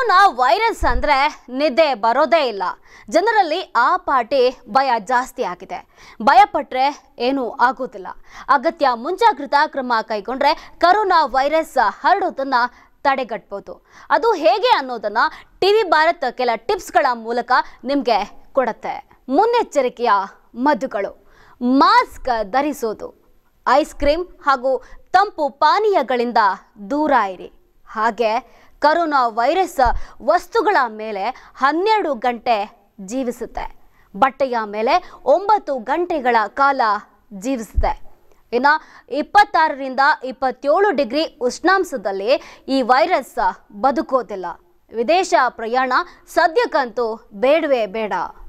Corona virus ಅಂದ್ರೆ ನಿದ್ದೆ ಬರೋದೇ ಇಲ್ಲ. ಜನರಲ್ಲಿ ಆ ಪಾಟಿ ಭಯ ಜಾಸ್ತಿ ಆಗಿದೆ. ಭಯಪಟ್ರೆ ಏನೂ ಆಗೋದಿಲ್ಲ. ಅಗತ್ಯ ಮುಂಜಾಗ್ರತಾ ಕ್ರಮ ಕೈಗೊಂಡ್ರೆ ಕರೋನಾ ವೈರಸ್ ಹರಡೋದನ್ನ ತಡೆಗಟ್ಟಬಹುದು. ಅದು ಹೇಗೆ ಅನ್ನೋದನ್ನ ಟಿವಿ ಭಾರತ್ ಕೆಲ ಟಿಪ್ಸ್ಗಳ ಮೂಲಕ ನಿಮಗೆ ಕೊಡುತ್ತೆ. ಮುನ್ನೆಚ್ಚರಿಕೆಯ ಮದ್ದುಗಳು: ಮಾಸ್ಕ್ ಧರಿಸೋದು, ಐಸ್ ಕ್ರೀಮ್ ಹಾಗೂ ತಂಪು ಪಾನೀಯಗಳಿಂದ ದೂರ ಇರಿ. ಹಾಗೆ ಕರೋನಾ ವೈರಸ್ ವಸ್ತುಗಳ ಮೇಲೆ 12 ಗಂಟೆ ಜೀವಿಸುತ್ತೆ, ಬಟ್ಟೆಯ ಮೇಲೆ 9 ಗಂಟೆಗಳ ಕಾಲ ಜೀವಿಸುತ್ತೆ. ಇನ್ನು 26ರಿಂದ 27 ಡಿಗ್ರಿ ಉಷ್ಣಾಂಶದಲ್ಲಿ ಈ ವೈರಸ್ ಬದುಕೋದಿಲ್ಲ. ವಿದೇಶ ಪ್ರಯಾಣ ಸದ್ಯಕ್ಕಂತೂ ಬೇಡವೇ ಬೇಡ.